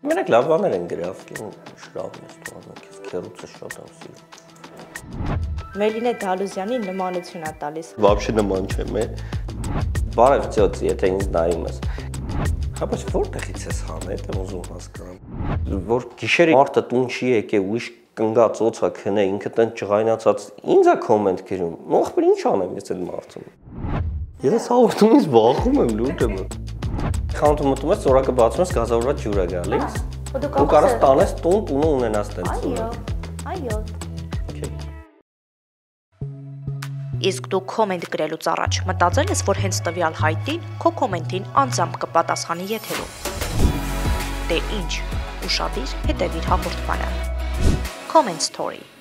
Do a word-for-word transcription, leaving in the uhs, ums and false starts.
Մենակ լավ բաներ են գրավ, շրավն ես տողանում, կեզ կերուցը շատ եմ սիրում։ Մելինե Դալուզյանի նմանություն է տալիս։ Վաբշե նման չեմ է։ Բարև ծյոց, եթե ինձ նայում ես։ Հա, բայց որտեղից ես հան, հետ եմ ուզում հասկանամ։ Որ գիշերը մարդը տուն չի եկե ուրիշ կնգած օծա քնե, ինքը տեն ճղայնացած, ինձ է կոմենտ գրում, ողբեր ինչ անեմ ես այդ մարդում։ Ես հաղորդում ինձ վախում եմ, լուտ եմ։ Խանութում մտում ես, ծորակը բացում ես, գազավորված ջուր է գալիս։ Ու կարաս տանես տուն, տունը ունենաս տենց։ Այո, այո։ Իսկ դու կոմենտ գրելուց առաջ մտածել ես, որ հենց տվյալ հայտին քո կոմենտին անձամբ կպատասխանի եթերում։ Դե ինչ, ուշադիր հետևիր հաղորդմանը։ Comment story